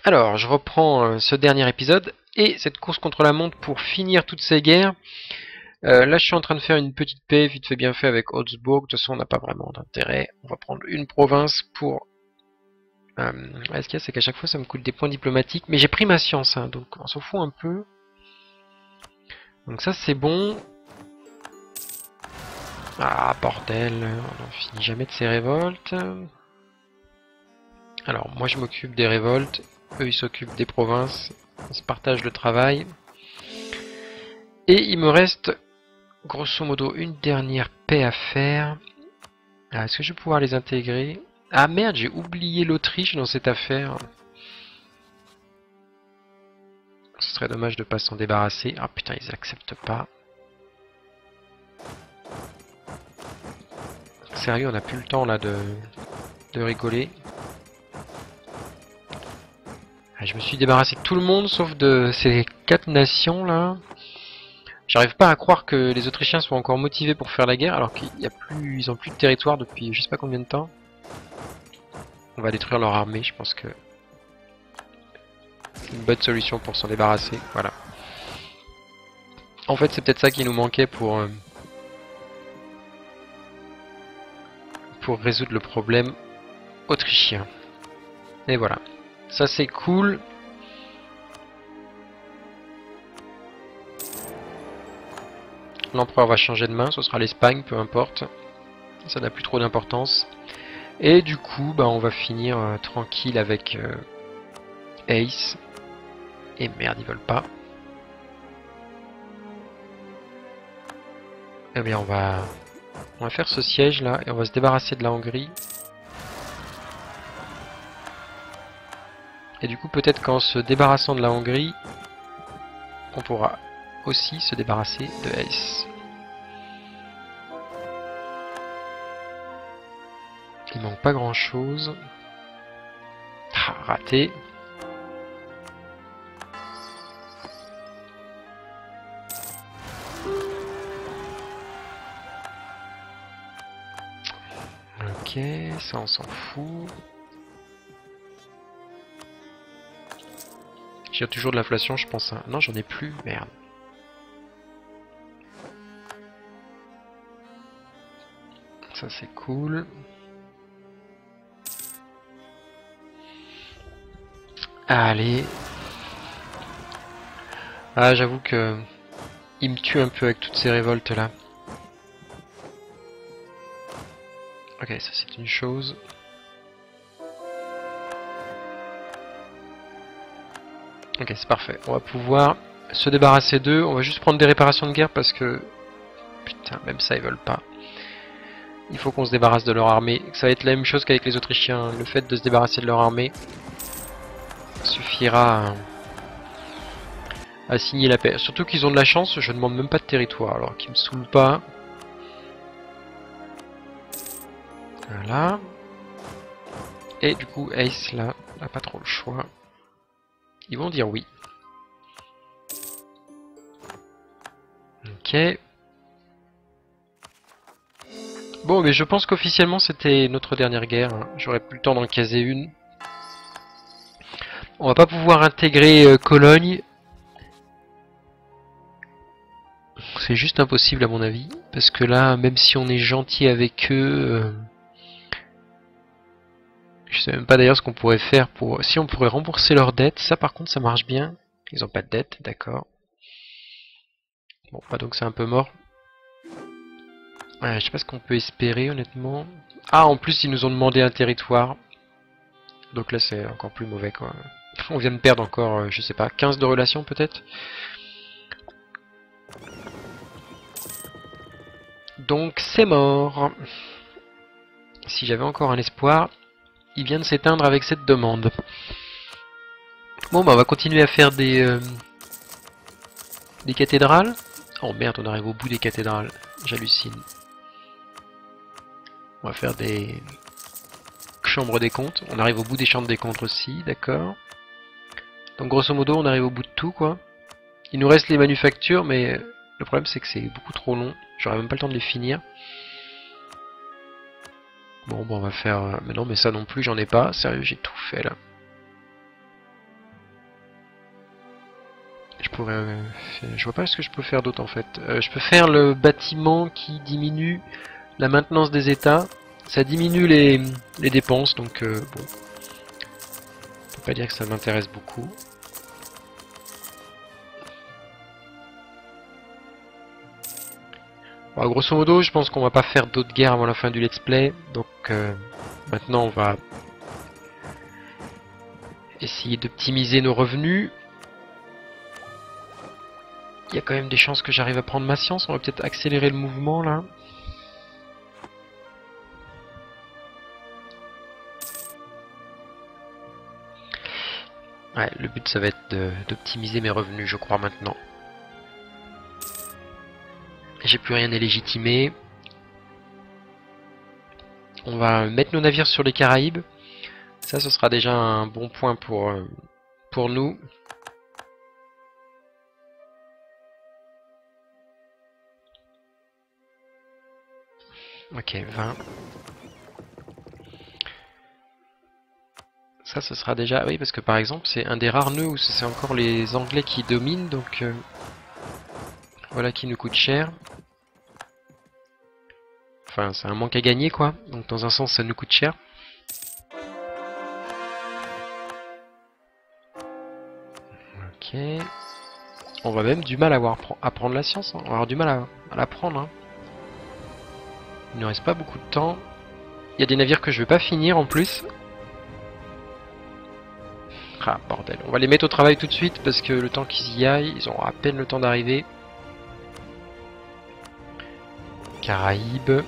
Alors, je reprends ce dernier épisode et cette course contre la montre pour finir toutes ces guerres. Là, je suis en train de faire une petite paix, vite fait bien fait avec Augsbourg. De toute façon, on n'a pas vraiment d'intérêt. On va prendre une province pour... ce qu'il y a, c'est qu'à chaque fois, ça me coûte des points diplomatiques. Mais j'ai pris ma science, hein, donc on s'en fout un peu. Donc ça, c'est bon. Ah, bordel, on n'en finit jamais de ces révoltes. Alors, moi, je m'occupe des révoltes. Eux, ils s'occupent des provinces. On se partage le travail. Et il me reste, grosso modo, une dernière paix à faire. Ah, est-ce que je vais pouvoir les intégrer? Ah merde, j'ai oublié l'Autriche dans cette affaire. Ce serait dommage de pas s'en débarrasser. Ah putain, ils acceptent pas. Sérieux, on n'a plus le temps là de rigoler. Ah, je me suis débarrassé de tout le monde sauf de ces 4 nations là. J'arrive pas à croire que les Autrichiens soient encore motivés pour faire la guerre alors ils ont plus de territoire depuis je sais pas combien de temps. On va détruire leur armée, je pense que c'est une bonne solution pour s'en débarrasser. Voilà. En fait, c'est peut-être ça qui nous manquait pour résoudre le problème autrichien. Et voilà. Ça c'est cool. L'empereur va changer de main, ce sera l'Espagne, peu importe. Ça n'a plus trop d'importance. Et du coup, bah, on va finir tranquille avec Ace. Et merde, ils veulent pas. Eh bien, on va faire ce siège là et on va se débarrasser de la Hongrie. Et du coup, peut-être qu'en se débarrassant de la Hongrie, on pourra aussi se débarrasser de Ace. Il manque pas grand chose. Ah, raté. Ok, ça on s'en fout. J'ai toujours de l'inflation, je pense. Non, j'en ai plus, merde. Ça c'est cool. Allez. Ah, j'avoue que il me tue un peu avec toutes ces révoltes là. Ok, ça c'est une chose. Ok, c'est parfait. On va pouvoir se débarrasser d'eux. On va juste prendre des réparations de guerre parce que... Putain, même ça ils veulent pas. Il faut qu'on se débarrasse de leur armée. Ça va être la même chose qu'avec les Autrichiens. Le fait de se débarrasser de leur armée suffira à signer la paix. Surtout qu'ils ont de la chance, je ne demande même pas de territoire. Alors qu'ils me saoulent pas. Voilà. Et du coup, Ace là, n'a pas trop le choix. Ils vont dire oui. Ok. Bon, mais je pense qu'officiellement c'était notre dernière guerre. Hein. J'aurais plus le temps d'en caser une. On va pas pouvoir intégrer Cologne. C'est juste impossible à mon avis. Parce que là, même si on est gentil avec eux... je sais même pas d'ailleurs ce qu'on pourrait faire pour... Si on pourrait rembourser leurs dettes, ça par contre ça marche bien. Ils ont pas de dette, d'accord. Bon, bah donc c'est un peu mort. Ouais, je sais pas ce qu'on peut espérer honnêtement. Ah, en plus ils nous ont demandé un territoire. Donc là c'est encore plus mauvais quoi. On vient de perdre encore, je sais pas, 15 de relations peut-être. Donc c'est mort. Si j'avais encore un espoir, il vient de s'éteindre avec cette demande. Bon bah on va continuer à faire des cathédrales. Oh merde, on arrive au bout des cathédrales. J'hallucine. On va faire des chambres des comptes. On arrive au bout des chambres des comptes aussi, d'accord. Donc grosso modo, on arrive au bout de tout, quoi. Il nous reste les manufactures, mais le problème c'est que c'est beaucoup trop long. J'aurai même pas le temps de les finir. Bon, on va faire... Mais non, mais ça non plus, j'en ai pas. Sérieux, j'ai tout fait, là. pourrais faire? Je vois pas ce que je peux faire d'autre en fait. Je peux faire le bâtiment qui diminue la maintenance des états. Ça diminue les dépenses, donc bon. On peut pas dire que ça m'intéresse beaucoup. Bon, grosso modo, je pense qu'on va pas faire d'autres guerres avant la fin du let's play. Donc maintenant on va essayer d'optimiser nos revenus. Il y a quand même des chances que j'arrive à prendre ma science. On va peut-être accélérer le mouvement là. Ouais, le but ça va être d'optimiser mes revenus, je crois maintenant. J'ai plus rien à légitimer. On va mettre nos navires sur les Caraïbes. Ça, ce sera déjà un bon point pour nous. Ok, 20. Ça, ce sera déjà... Oui, parce que par exemple, c'est un des rares nœuds où c'est encore les Anglais qui dominent, donc... voilà qui nous coûte cher. Enfin, c'est un manque à gagner, quoi. Donc dans un sens, ça nous coûte cher. Ok. On va même du mal à prendre la science. Hein. On va avoir du mal à la prendre. Hein. Il ne reste pas beaucoup de temps. Il y a des navires que je vais pas finir en plus. Ah, bordel. On va les mettre au travail tout de suite parce que le temps qu'ils y aillent, ils auront à peine le temps d'arriver. Caraïbes.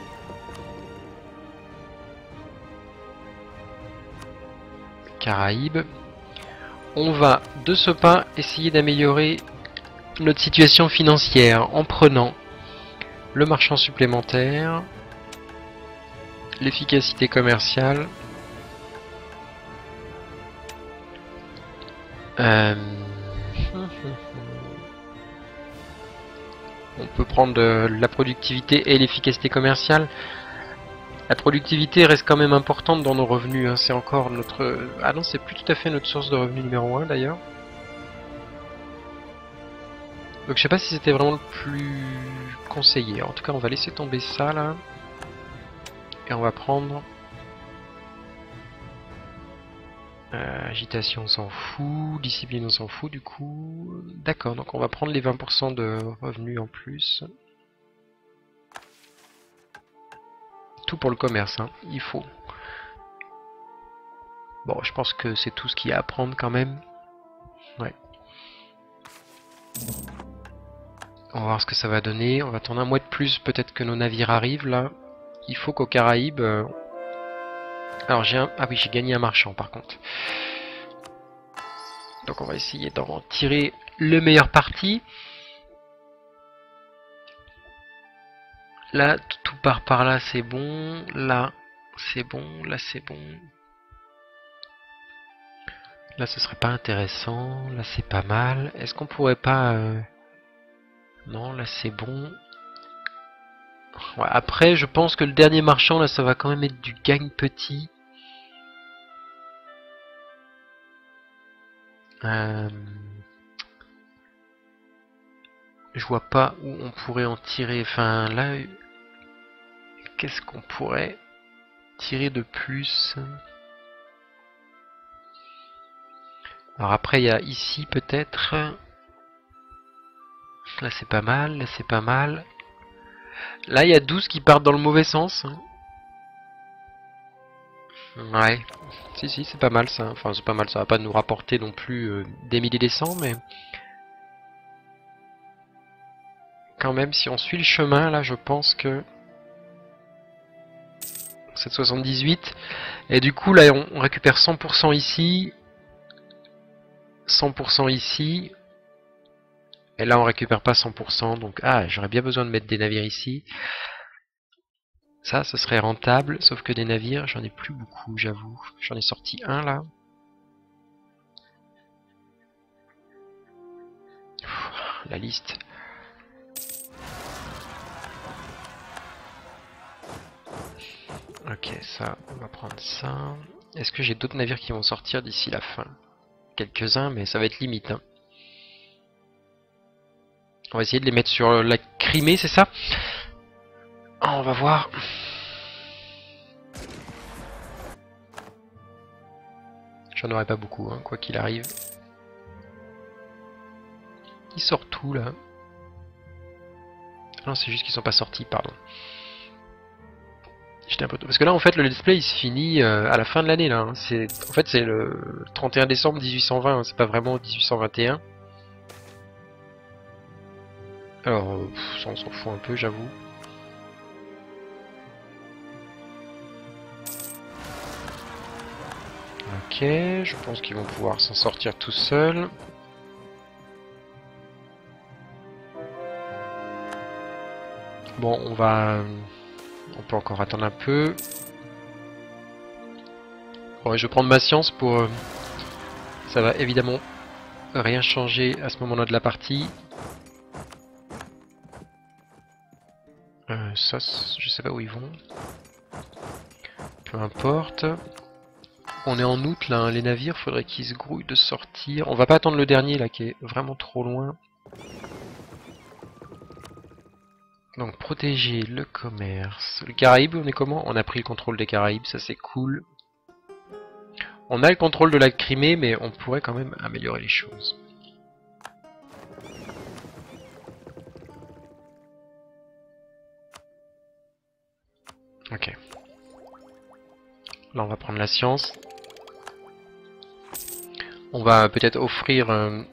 Caraïbes. On va de ce pas essayer d'améliorer notre situation financière en prenant le marchand supplémentaire, l'efficacité commerciale, on peut prendre la productivité et l'efficacité commerciale. La productivité reste quand même importante dans nos revenus, hein. C'est encore notre... Ah non, c'est plus tout à fait notre source de revenu numéro 1 d'ailleurs. Donc je sais pas si c'était vraiment le plus conseillé. En tout cas, on va laisser tomber ça là. Et on va prendre... agitation, on s'en fout. Discipline, on s'en fout du coup. D'accord, donc on va prendre les 20% de revenus en plus. Tout pour le commerce, hein. Il faut. Bon, je pense que c'est tout ce qu'il y a à prendre quand même. Ouais. On va voir ce que ça va donner. On va attendre un mois de plus, peut-être que nos navires arrivent là. Il faut qu'aux Caraïbes... Alors j'ai un... Ah oui, j'ai gagné un marchand par contre. Donc on va essayer d'en tirer le meilleur parti. Là, tout part par là, c'est bon. Là, c'est bon. Là, c'est bon. Là, ce serait pas intéressant. Là, c'est pas mal. Est-ce qu'on pourrait pas... Non, là, c'est bon. Ouais, après, je pense que le dernier marchand, là, ça va quand même être du gagne petit. Je vois pas où on pourrait en tirer. Enfin, là... Qu'est-ce qu'on pourrait tirer de plus? Alors après, il y a ici, peut-être... Là, c'est pas mal. Là, c'est pas mal. Là, il y a 12 qui partent dans le mauvais sens. Ouais. Si, c'est pas mal ça. Enfin, c'est pas mal. Ça va pas nous rapporter non plus des milliers des cents, mais... Quand même, si on suit le chemin, là, je pense que... 778. Et du coup, là, on récupère 100% ici. 100% ici. Et là, on récupère pas 100%. Donc, ah, j'aurais bien besoin de mettre des navires ici. Ça, ce serait rentable. Sauf que des navires, j'en ai plus beaucoup, j'avoue. J'en ai sorti un, là. La liste. Ok, ça, on va prendre ça. Est-ce que j'ai d'autres navires qui vont sortir d'ici la fin? Quelques-uns, mais ça va être limite. Hein. On va essayer de les mettre sur la Crimée, c'est ça? Ah, on va voir. J'en aurai pas beaucoup, hein, quoi qu'il arrive. Ils sortent tout là. Ah non, c'est juste qu'ils sont pas sortis, pardon. J'étais un peu tôt. Parce que là, en fait, le let's play il se finit à la fin de l'année là. Hein. En fait, c'est le 31 décembre 1820, hein. C'est pas vraiment 1821. Alors, ça on s'en fout un peu, j'avoue. Ok, je pense qu'ils vont pouvoir s'en sortir tout seuls. Bon, on peut encore attendre un peu. Bon, je vais prendre ma science pour... ça va évidemment rien changer à ce moment-là de la partie. Ça, je sais pas où ils vont. Peu importe. On est en août là, hein, les navires, faudrait qu'ils se grouillent de sortir. On va pas attendre le dernier là qui est vraiment trop loin. Donc protéger le commerce. Le Caraïbe, on est comment? On a pris le contrôle des Caraïbes, ça c'est cool. On a le contrôle de la Crimée, mais on pourrait quand même améliorer les choses. Ok. Là on va prendre la science. On va peut-être offrir...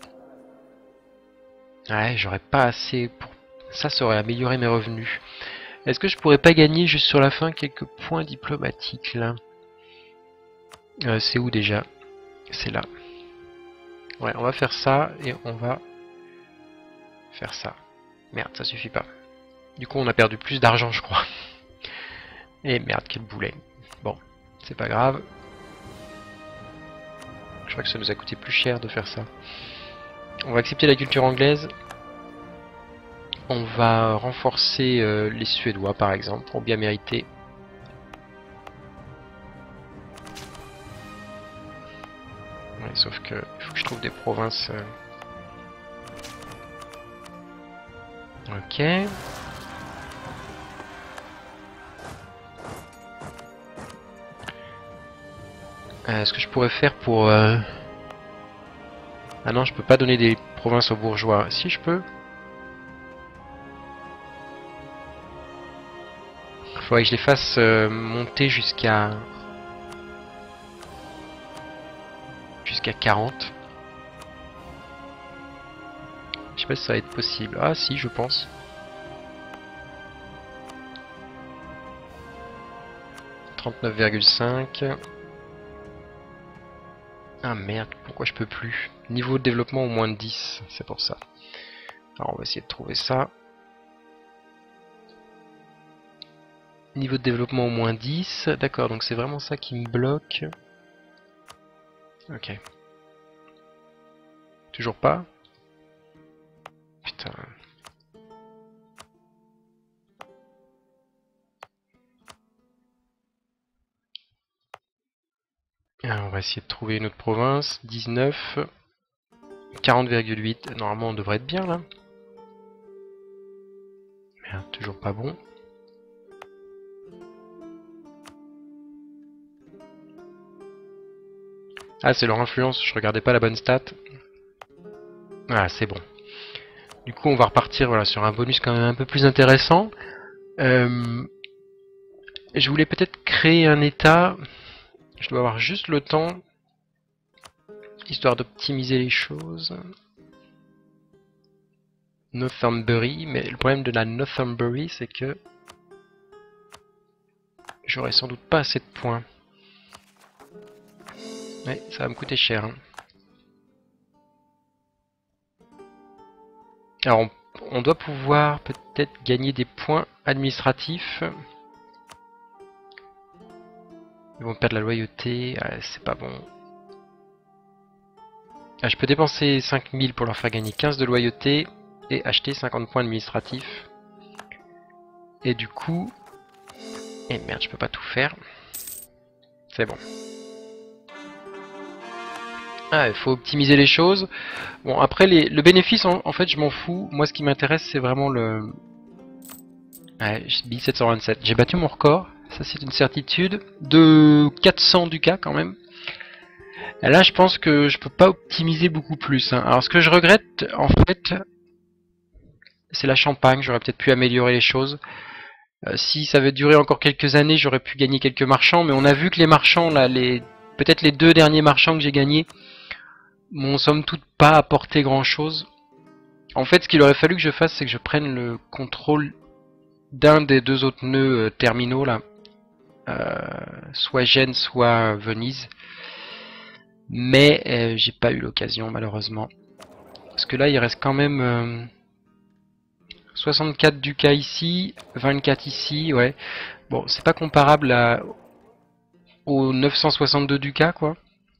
Ouais, j'aurais pas assez pour... Ça aurait amélioré mes revenus. Est-ce que je pourrais pas gagner juste sur la fin quelques points diplomatiques là? C'est où déjà? C'est là. Ouais, on va faire ça et on va faire ça. Merde, ça suffit pas. Du coup, on a perdu plus d'argent, je crois. Et merde, quel boulet. Bon, c'est pas grave. Je crois que ça nous a coûté plus cher de faire ça. On va accepter la culture anglaise. On va renforcer les Suédois, par exemple, pour bien mériter. Ouais, sauf que il faut que je trouve des provinces... Ok. Ce que je pourrais faire pour... Ah non, je peux pas donner des provinces aux bourgeois. Si, je peux. Il faudrait que je les fasse monter jusqu'à 40. Je sais pas si ça va être possible. Ah si, je pense. « 39,5. » Ah merde, pourquoi je peux plus? Niveau de développement au moins de 10, c'est pour ça. Alors on va essayer de trouver ça. Niveau de développement au moins 10. D'accord, donc c'est vraiment ça qui me bloque. Ok. Toujours pas? Putain. Alors, on va essayer de trouver une autre province. 19. 40,8. Normalement on devrait être bien là. Merde, toujours pas bon. Ah, c'est leur influence, je regardais pas la bonne stat. Ah, c'est bon. Du coup, on va repartir voilà, sur un bonus quand même un peu plus intéressant. Je voulais peut-être créer un état. Je dois avoir juste le temps, histoire d'optimiser les choses. Northumbrie, mais le problème de la Northumbrie, c'est que j'aurai sans doute pas assez de points. Ouais, ça va me coûter cher. Hein. Alors, on doit pouvoir peut-être gagner des points administratifs. Ils vont perdre la loyauté, c'est pas bon. Ah, je peux dépenser 5000 pour leur faire gagner 15 de loyauté et acheter 50 points administratifs. Et du coup... Eh merde, je peux pas tout faire. C'est bon. Ah, il faut optimiser les choses. Bon, après, le bénéfice, en fait, je m'en fous. Moi, ce qui m'intéresse, c'est vraiment le... Ouais, 1727. J'ai battu mon record, ça c'est une certitude. De 400 du cas, quand même. Et là, je pense que je peux pas optimiser beaucoup plus. Hein. Alors, ce que je regrette, en fait, c'est la Champagne. J'aurais peut-être pu améliorer les choses. Si ça avait duré encore quelques années, j'aurais pu gagner quelques marchands. Mais on a vu que les marchands, là, peut-être les 2 derniers marchands que j'ai gagnés, m'ont somme toute pas apporté grand-chose. En fait, ce qu'il aurait fallu que je fasse, c'est que je prenne le contrôle d'un des 2 autres nœuds terminaux, là. Soit Gênes, soit Venise. Mais j'ai pas eu l'occasion, malheureusement. Parce que là, il reste quand même 64 ducats ici, 24 ici, ouais. Bon, c'est pas comparable aux 962 ducats, quoi.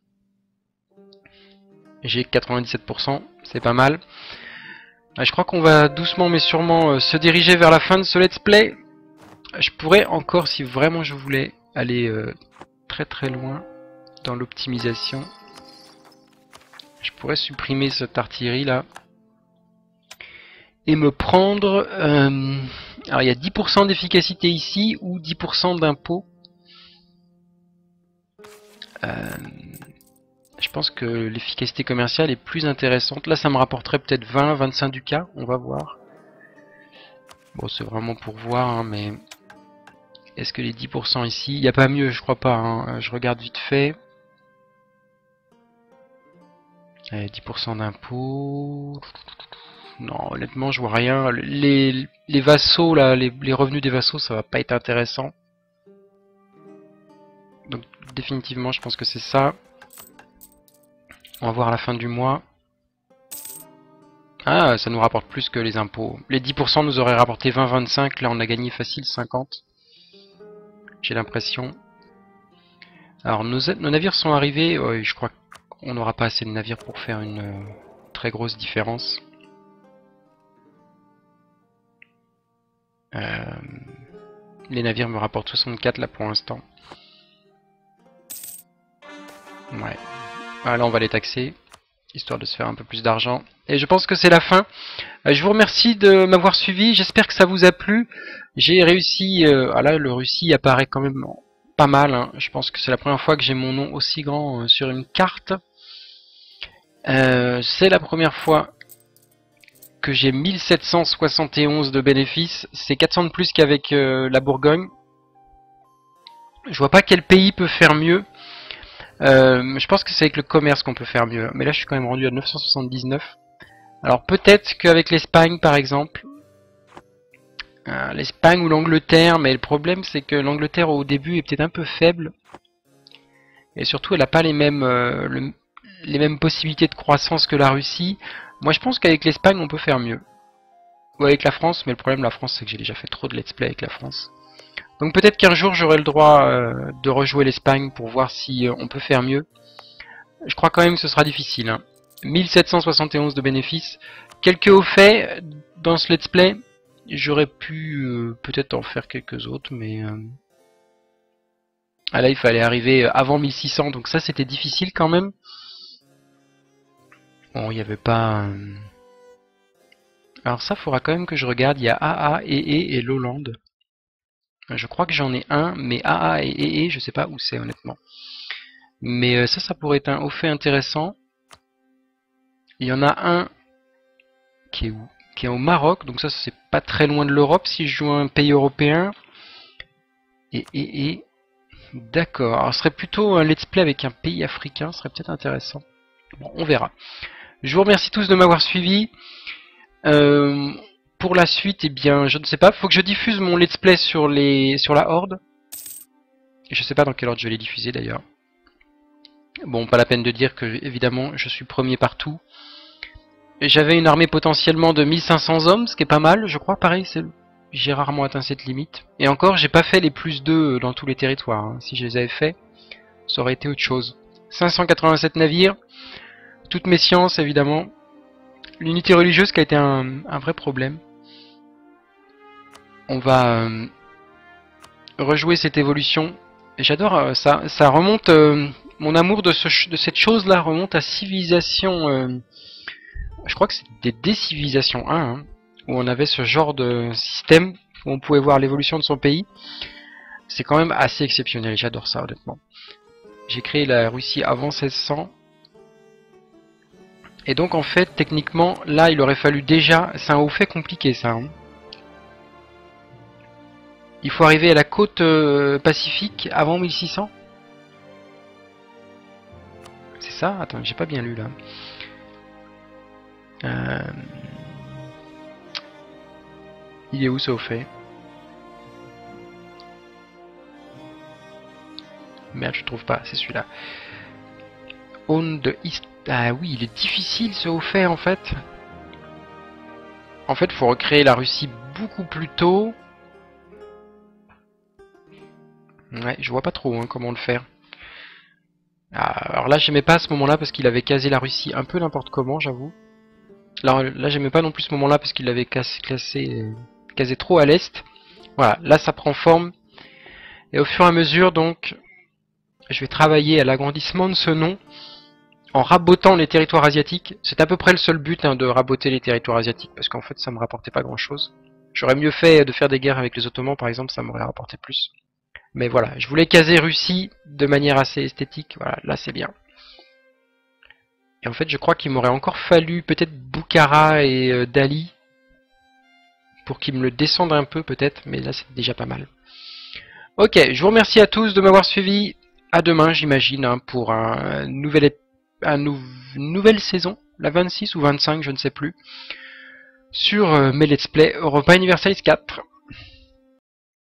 J'ai 97%, c'est pas mal. Je crois qu'on va doucement mais sûrement se diriger vers la fin de ce let's play. Je pourrais encore, si vraiment je voulais, aller très très loin dans l'optimisation. Je pourrais supprimer cette artillerie là. Et me prendre... alors il y a 10% d'efficacité ici ou 10% d'impôt. Je pense que l'efficacité commerciale est plus intéressante. Là ça me rapporterait peut-être 20, 25 ducats, on va voir. Bon c'est vraiment pour voir, hein, mais... Est-ce que les 10% ici... Il n'y a pas mieux, je crois pas. Hein. Je regarde vite fait. 10% d'impôt... Non, honnêtement, je vois rien. Les vassaux, là, les revenus des vassaux, ça va pas être intéressant. Donc, définitivement, je pense que c'est ça. On va voir à la fin du mois. Ah, ça nous rapporte plus que les impôts. Les 10% nous auraient rapporté 20-25. Là, on a gagné facile 50. J'ai l'impression. Alors, nos navires sont arrivés. Ouais, je crois qu'on n'aura pas assez de navires pour faire une très grosse différence. Les navires me rapportent 64 là pour l'instant. Ouais. Ah, là on va les taxer, histoire de se faire un peu plus d'argent. Et je pense que c'est la fin. Je vous remercie de m'avoir suivi, j'espère que ça vous a plu. J'ai réussi, ah là le Russie apparaît quand même pas mal. Hein. Je pense que c'est la première fois que j'ai mon nom aussi grand sur une carte. C'est la première fois que j'ai 1771 de bénéfices. C'est 400 de plus qu'avec la Bourgogne. Je vois pas quel pays peut faire mieux. Je pense que c'est avec le commerce qu'on peut faire mieux. Mais là, je suis quand même rendu à 979. Alors peut-être qu'avec l'Espagne, par exemple. L'Espagne ou l'Angleterre. Mais le problème, c'est que l'Angleterre, au début, est peut-être un peu faible. Et surtout, elle n'a pas les mêmes possibilités de croissance que la Russie. Moi, je pense qu'avec l'Espagne, on peut faire mieux. Ou avec la France. Mais le problème, la France, c'est que j'ai déjà fait trop de let's play avec la France. Donc peut-être qu'un jour j'aurai le droit de rejouer l'Espagne pour voir si on peut faire mieux. Je crois quand même que ce sera difficile. Hein. 1771 de bénéfices. Quelques hauts faits dans ce let's play. J'aurais pu peut-être en faire quelques autres, mais... Ah là il fallait arriver avant 1600, donc ça c'était difficile quand même. Bon, il n'y avait pas... Alors ça, faudra quand même que je regarde. Il y a AA, EE et Lowland. Je crois que j'en ai un, mais AA et EE, je sais pas où c'est honnêtement. Mais ça pourrait être un haut fait intéressant. Il y en a un qui est où? Qui est au Maroc, donc ça c'est pas très loin de l'Europe si je joue un pays européen. Et d'accord. Alors ce serait plutôt un let's play avec un pays africain, ce serait peut-être intéressant. Bon, on verra. Je vous remercie tous de m'avoir suivi. Pour la suite, eh bien, je ne sais pas. Faut que je diffuse mon let's play sur la Horde. Je sais pas dans quel ordre je vais les diffuser d'ailleurs. Bon, pas la peine de dire que évidemment je suis premier partout. J'avais une armée potentiellement de 1500 hommes, ce qui est pas mal, je crois. Pareil, j'ai rarement atteint cette limite. Et encore, j'ai pas fait les plus 2 dans tous les territoires. Hein. Si je les avais fait, ça aurait été autre chose. 587 navires, toutes mes sciences évidemment. L'unité religieuse qui a été un vrai problème. On va rejouer cette évolution. J'adore ça. Ça remonte mon amour de cette chose-là remonte à Civilisation... je crois que c'était des Civilisations 1, hein, où on avait ce genre de système, où on pouvait voir l'évolution de son pays. C'est quand même assez exceptionnel, j'adore ça honnêtement. J'ai créé la Russie avant 1600. Et donc en fait, techniquement, là il aurait fallu déjà... C'est un haut fait compliqué ça. Hein. Il faut arriver à la côte pacifique avant 1600. C'est ça? Attends, j'ai pas bien lu là. Il est où ça au fait? Merde, je trouve pas, c'est celui-là. On de East. Ah oui, il est difficile ce haut fait en fait. En fait, il faut recréer la Russie beaucoup plus tôt. Ouais, je vois pas trop hein, comment le faire. Ah, alors là, j'aimais pas à ce moment-là parce qu'il avait casé la Russie un peu n'importe comment, j'avoue. Là j'aimais pas non plus ce moment-là parce qu'il l'avait casé trop à l'est. Voilà, là ça prend forme. Et au fur et à mesure, donc, je vais travailler à l'agrandissement de ce nom en rabotant les territoires asiatiques. C'est à peu près le seul but hein, de raboter les territoires asiatiques parce qu'en fait ça me rapportait pas grand-chose. J'aurais mieux fait de faire des guerres avec les Ottomans par exemple, ça m'aurait rapporté plus. Mais voilà, je voulais caser Russie de manière assez esthétique. Voilà, là c'est bien. Et en fait, je crois qu'il m'aurait encore fallu peut-être Boukhara et Dali pour qu'ils me le descendent un peu peut-être, mais là c'est déjà pas mal. Ok, je vous remercie à tous de m'avoir suivi. À demain, j'imagine, hein, pour une nouvelle saison, la 26 ou 25, je ne sais plus, sur mes Let's Play Europa Universalis 4.